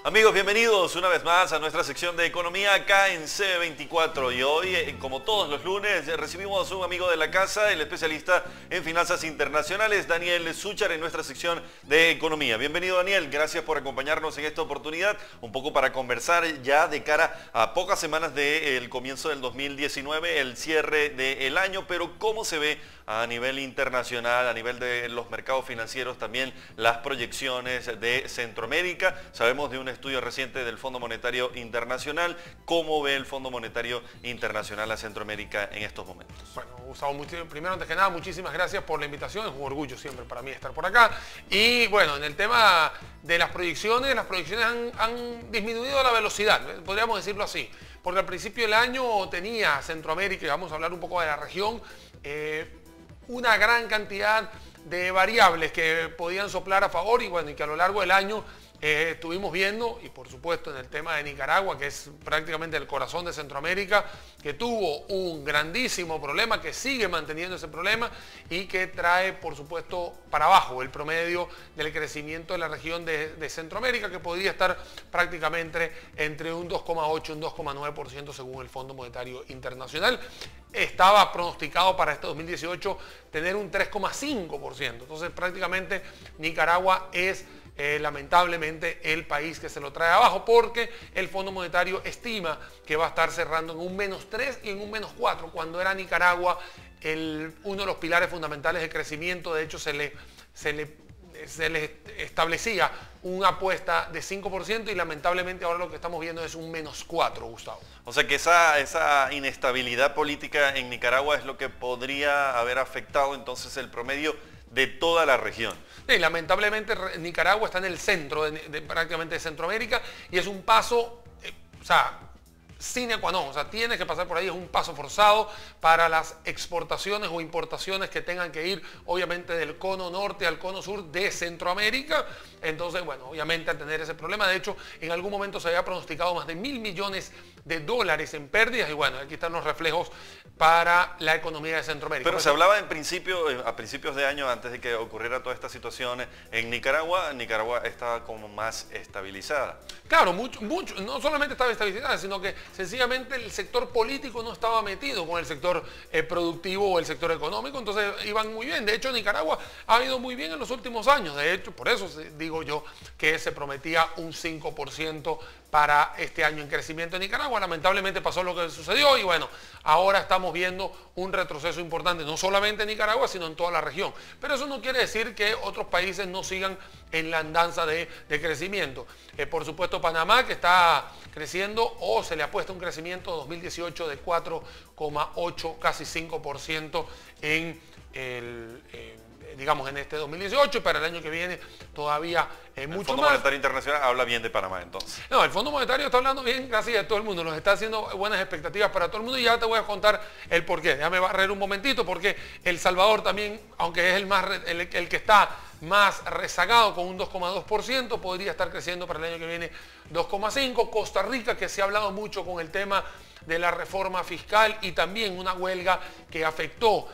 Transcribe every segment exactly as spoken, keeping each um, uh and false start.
Amigos, bienvenidos una vez más a nuestra sección de economía acá en C veinticuatro y hoy, como todos los lunes, recibimos a un amigo de la casa, el especialista en finanzas internacionales, Daniel Zúchar, en nuestra sección de economía. Bienvenido, Daniel, gracias por acompañarnos en esta oportunidad, un poco para conversar ya de cara a pocas semanas del comienzo del dos mil diecinueve, el cierre del año, pero cómo se ve a nivel internacional, a nivel de los mercados financieros, también las proyecciones de Centroamérica. Sabemos de un estudio reciente del Fondo Monetario Internacional. ¿Cómo ve el Fondo Monetario Internacional a Centroamérica en estos momentos? Bueno, Gustavo, primero, antes que nada, muchísimas gracias por la invitación. Es un orgullo siempre para mí estar por acá. Y bueno, en el tema de las proyecciones, las proyecciones han, han disminuido la velocidad, podríamos decirlo así. Porque al principio del año tenía Centroamérica, y vamos a hablar un poco de la región, eh, una gran cantidad de variables que podían soplar a favor y bueno, y que a lo largo del año eh, estuvimos viendo, y por supuesto en el tema de Nicaragua, que es prácticamente el corazón de Centroamérica, que tuvo un grandísimo problema, que sigue manteniendo ese problema y que trae por supuesto para abajo el promedio del crecimiento de la región de, de Centroamérica, que podría estar prácticamente entre un dos coma ocho y un dos coma nueve por ciento según el Fondo Monetario Internacional. Estaba pronosticado para este dos mil dieciocho tener un tres coma cinco por ciento. Entonces prácticamente Nicaragua es eh, lamentablemente el país que se lo trae abajo, porque el Fondo Monetario estima que va a estar cerrando en un menos tres y en un menos cuatro, cuando era Nicaragua el, uno de los pilares fundamentales de crecimiento. De hecho se le, se le se les establecía una apuesta de cinco por ciento y lamentablemente ahora lo que estamos viendo es un menos cuatro, Gustavo. O sea que esa, esa inestabilidad política en Nicaragua es lo que podría haber afectado entonces el promedio de toda la región. Sí, lamentablemente Nicaragua está en el centro, de, de, prácticamente de Centroamérica, y es un paso, eh, o sea, sine qua non, o sea, tiene que pasar por ahí, es un paso forzado para las exportaciones o importaciones que tengan que ir, obviamente, del cono norte al cono sur de Centroamérica. Entonces, bueno, obviamente al tener ese problema, de hecho, en algún momento se había pronosticado más de mil millones de dólares en pérdidas, y bueno, aquí están los reflejos para la economía de Centroamérica. Pero se hablaba en principio, a principios de año, antes de que ocurriera toda esta situación en Nicaragua, Nicaragua estaba como más estabilizada. Claro, mucho, mucho, no solamente estaba estabilizada, sino que sencillamente el sector político no estaba metido con el sector eh, productivo o el sector económico, entonces iban muy bien. De hecho, Nicaragua ha ido muy bien en los últimos años. De hecho, por eso digo yo que se prometía un cinco por ciento para este año en crecimiento en Nicaragua. Lamentablemente pasó lo que sucedió y bueno, ahora estamos viendo un retroceso importante, no solamente en Nicaragua, sino en toda la región. Pero eso no quiere decir que otros países no sigan en la andanza de, de crecimiento. Eh, por supuesto, Panamá, que está creciendo, o se le apuesta un crecimiento dos mil dieciocho de cuatro coma ocho, casi cinco por ciento en el... Eh, digamos en este dos mil dieciocho, y para el año que viene todavía eh, mucho más. El Fondo Monetario Internacional habla bien de Panamá entonces. No, el Fondo Monetario está hablando bien gracias a todo el mundo, nos está haciendo buenas expectativas para todo el mundo y ya te voy a contar el porqué. Déjame barrer un momentito porque El Salvador también, aunque es el, más, el, el que está más rezagado con un dos coma dos por ciento, podría estar creciendo para el año que viene dos coma cinco por ciento. Costa Rica, que se ha hablado mucho con el tema de la reforma fiscal y también una huelga que afectó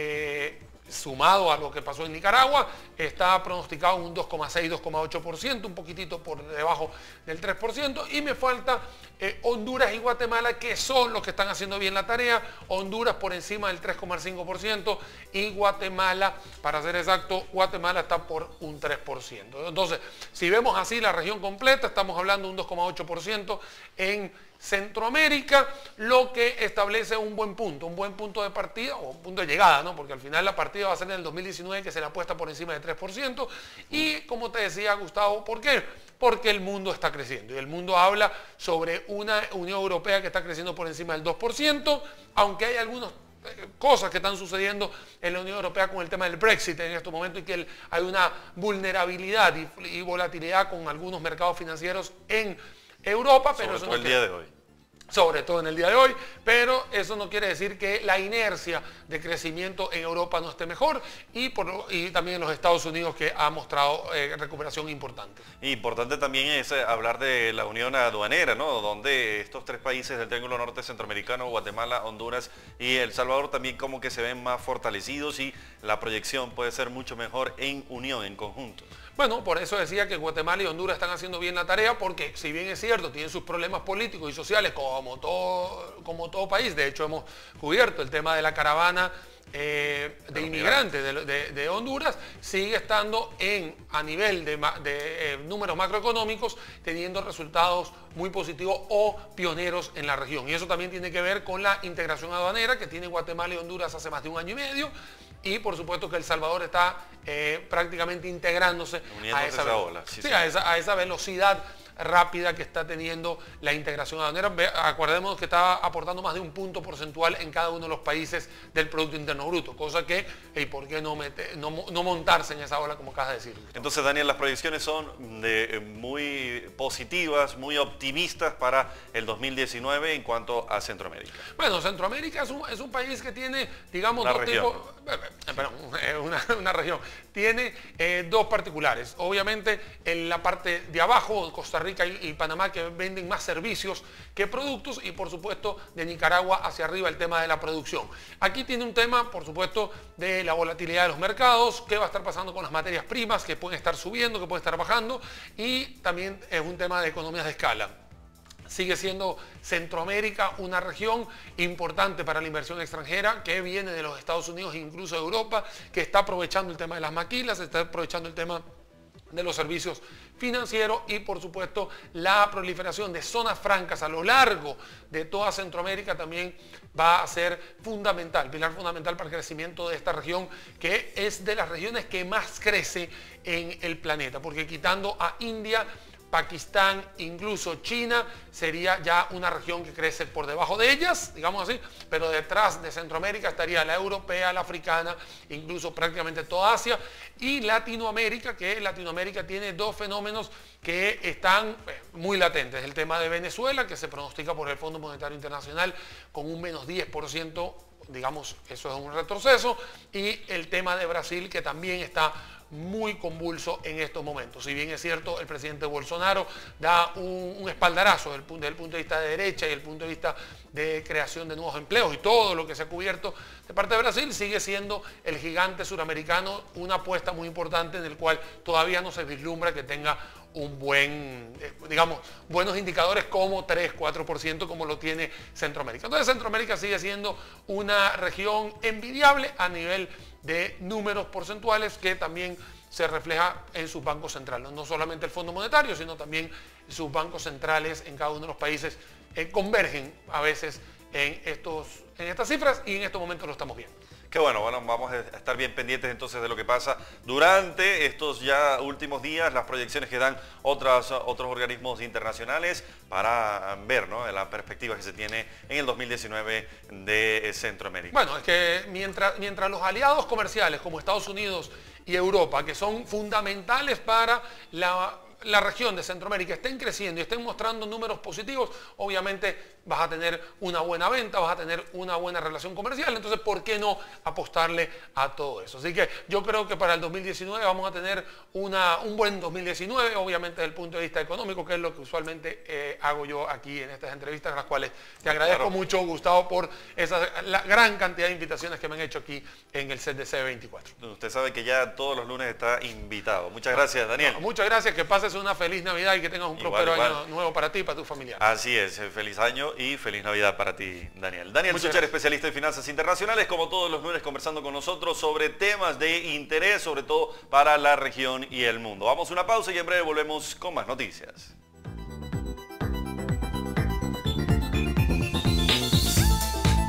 eh, sumado a lo que pasó en Nicaragua, está pronosticado en un dos coma seis, dos coma ocho por ciento, un poquitito por debajo del tres por ciento, y me falta eh, Honduras y Guatemala, que son los que están haciendo bien la tarea. Honduras por encima del tres coma cinco por ciento y Guatemala, para ser exacto, Guatemala está por un tres por ciento. Entonces, si vemos así la región completa, estamos hablando de un dos coma ocho por ciento en Centroamérica, lo que establece un buen punto, un buen punto de partida o un punto de llegada, ¿no? Porque al final la partida va a ser en el dos mil diecinueve, que se le apuesta por encima de tres por ciento, y como te decía, Gustavo, ¿por qué? Porque el mundo está creciendo y el mundo habla sobre una Unión Europea que está creciendo por encima del dos por ciento, aunque hay algunos cosas que están sucediendo en la Unión Europea con el tema del Brexit en estos momentos, y que hay una vulnerabilidad y, y volatilidad con algunos mercados financieros en Europa, pero eso no el día de hoy. Sobre todo en el día de hoy, pero eso no quiere decir que la inercia de crecimiento en Europa no esté mejor, y, por, y también en los Estados Unidos, que ha mostrado eh, recuperación importante. Importante también es eh, hablar de la unión aduanera, ¿no? Donde estos tres países del Triángulo Norte Centroamericano, Guatemala, Honduras y El Salvador, también como que se ven más fortalecidos y la proyección puede ser mucho mejor en unión, en conjunto. Bueno, por eso decía que Guatemala y Honduras están haciendo bien la tarea, porque si bien es cierto, tienen sus problemas políticos y sociales como todo, como todo país. De hecho, hemos cubierto el tema de la caravana eh, de inmigrantes de, de, de Honduras, sigue estando en, a nivel de, de eh, números macroeconómicos, teniendo resultados muy positivos o pioneros en la región. Y eso también tiene que ver con la integración aduanera que tiene Guatemala y Honduras hace más de un año y medio. Y por supuesto que El Salvador está eh, prácticamente integrándose a esa, esa, ola. Sí, sí, sí. A, esa, a esa velocidad rápida que está teniendo la integración aduanera. Acordémonos que está aportando más de un punto porcentual en cada uno de los países del Producto Interno Bruto, cosa que, ¿y por qué no, mete, no, no montarse en esa ola como acabas de decir? Entonces, Daniel, las proyecciones son de, muy positivas, muy optimistas para el dos mil diecinueve en cuanto a Centroamérica. Bueno, Centroamérica es un, es un país que tiene, digamos, una dos región. tipos... Eh, perdón, una, una región. Tiene eh, dos particulares. Obviamente, en la parte de abajo, Costa Rica y, y Panamá, que venden más servicios que productos, y por supuesto de Nicaragua hacia arriba el tema de la producción. Aquí tiene un tema, por supuesto, de la volatilidad de los mercados, qué va a estar pasando con las materias primas, que pueden estar subiendo, que pueden estar bajando, y también es un tema de economías de escala. Sigue siendo Centroamérica una región importante para la inversión extranjera que viene de los Estados Unidos e incluso de Europa, que está aprovechando el tema de las maquilas, está aprovechando el tema de los servicios financieros y por supuesto la proliferación de zonas francas a lo largo de toda Centroamérica también va a ser fundamental, pilar fundamental para el crecimiento de esta región, que es de las regiones que más crece en el planeta, porque quitando a India, Pakistán, incluso China, sería ya una región que crece por debajo de ellas, digamos así, pero detrás de Centroamérica estaría la europea, la africana, incluso prácticamente toda Asia, y Latinoamérica, que Latinoamérica tiene dos fenómenos que están muy latentes. El tema de Venezuela, que se pronostica por el Fondo Monetario Internacional con un menos diez por ciento, digamos, eso es un retroceso, y el tema de Brasil, que también está muy convulso en estos momentos. Si bien es cierto, el presidente Bolsonaro da un, un espaldarazo desde el, desde el punto de vista de derecha y el punto de vista de creación de nuevos empleos y todo lo que se ha cubierto de parte de Brasil, sigue siendo el gigante suramericano una apuesta muy importante en el cual todavía no se vislumbra que tenga un buen, digamos, buenos indicadores como tres, cuatro por ciento como lo tiene Centroamérica. Entonces Centroamérica sigue siendo una región envidiable a nivel de números porcentuales que también se refleja en sus bancos centrales. No solamente el Fondo Monetario, sino también sus bancos centrales en cada uno de los países eh, convergen a veces en, estos, en estas cifras y en estos momentos lo estamos viendo. Qué bueno, bueno, vamos a estar bien pendientes entonces de lo que pasa durante estos ya últimos días, las proyecciones que dan otras, otros organismos internacionales para ver, ¿no?, la perspectiva que se tiene en el dos mil diecinueve de Centroamérica. Bueno, es que mientras, mientras los aliados comerciales como Estados Unidos y Europa, que son fundamentales para la... la región de Centroamérica estén creciendo y estén mostrando números positivos, obviamente vas a tener una buena venta, vas a tener una buena relación comercial, entonces ¿por qué no apostarle a todo eso? Así que yo creo que para el dos mil diecinueve vamos a tener una, un buen dos mil diecinueve, obviamente desde el punto de vista económico, que es lo que usualmente eh, hago yo aquí en estas entrevistas, las cuales te agradezco claro. mucho, Gustavo, por esa la gran cantidad de invitaciones que me han hecho aquí en el set de C veinticuatro. Usted sabe que ya todos los lunes está invitado. Muchas gracias, Daniel. No, muchas gracias, que pases una feliz Navidad y que tengas un igual, próspero igual. año nuevo para ti y para tu familia. Así es, feliz año y feliz Navidad para ti, Daniel. Daniel Suchar, especialista en finanzas internacionales, como todos los lunes conversando con nosotros sobre temas de interés, sobre todo para la región y el mundo. Vamos a una pausa y en breve volvemos con más noticias.